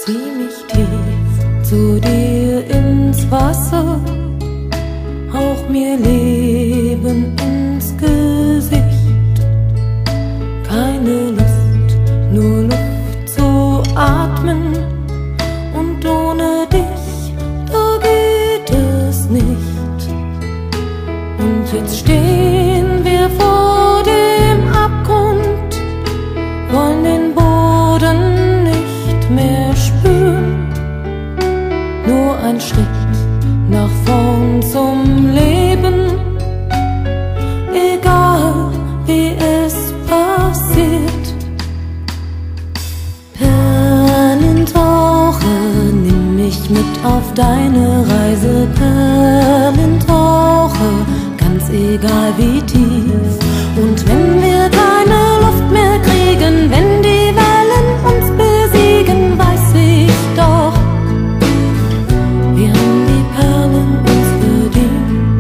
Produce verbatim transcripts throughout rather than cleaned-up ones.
Zieh mich tief zu dir ins Wasser, hauch mir Leben ins Gesicht. Keine Lust, nur Luft zu atmen, und ohne dich, da geht es nicht. Und jetzt stehen wir vor dem Abgrund, wollen den Boden nicht mehr spüren. Nur ein Schritt nach vorn zum Leben, egal wie es passiert. Perlentaucher, nimm mich mit auf deine Reise. Perlentaucher, ganz egal wie tief. Und wenn wir keine Luft mehr kriegen, wenn die Wellen uns besiegen, weiß ich doch, wir haben die Perlen uns verdient.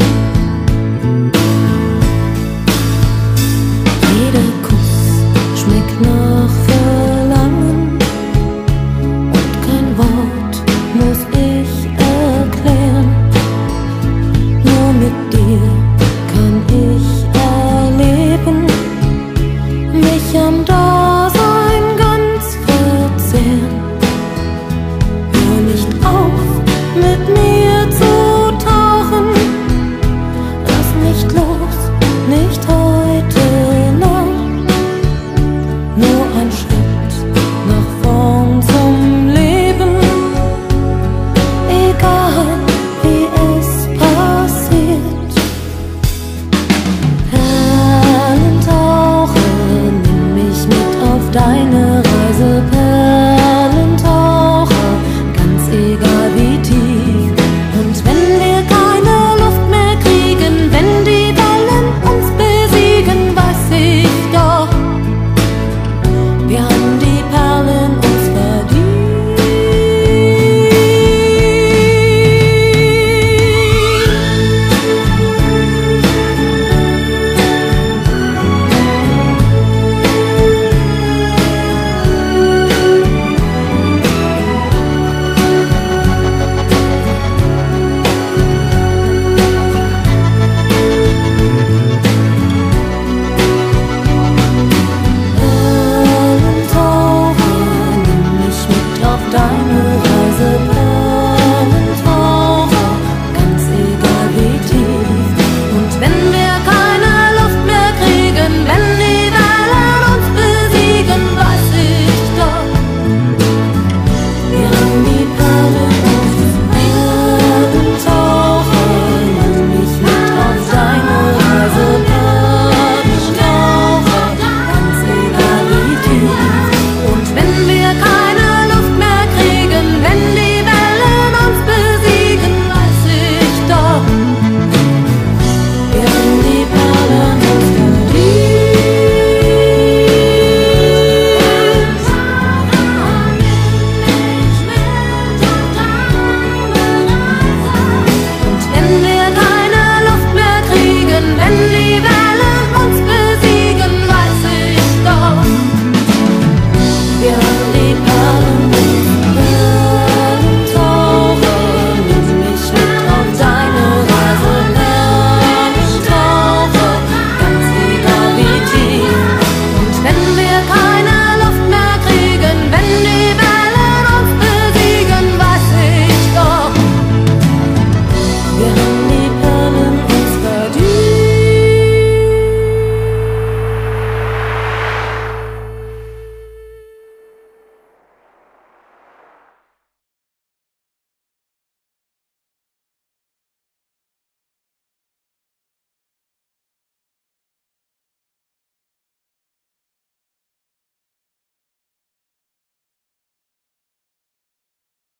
Jeder Kuss schmeckt nach Verlangen, und kein Wort muss ich erklären. Nur mit dir kann ich erleben, mich am Dasein ganz verzehren. Hör nicht auf, mit mir zu tauchen, lass nicht los, nicht heute noch. Nur ein Schritt nach vorn zum Leben, egal wie es passiert. Perlentaucher, nimm mich mit auf deine Reise.